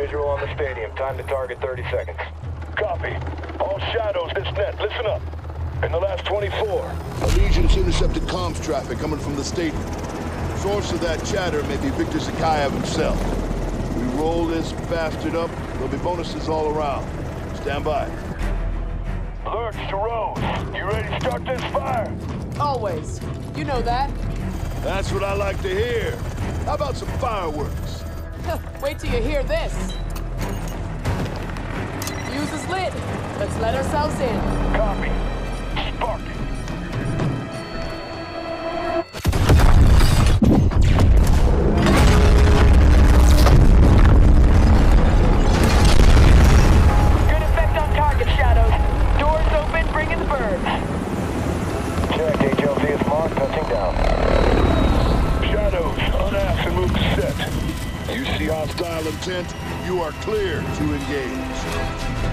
Visual on the stadium. Time to target 30 seconds. Copy. All shadows, this net. Listen up. In the last 24. Allegiance intercepted comms traffic coming from the stadium. Source of that chatter may be Victor Zakhaev himself. We roll this bastard up, there'll be bonuses all around. Stand by. Lurch to Rose. You ready to start this fire? Always. You know that. That's what I like to hear. How about some fireworks? Wait till you hear this. Fuse is lit. Let's let ourselves in. Copy. Spark it. Good effect on target, Shadows. Doors open, bring in the birds. Check. HLZ is marked. Touching down. Shadows, unass and move to set. You see hostile intent, you are clear to engage.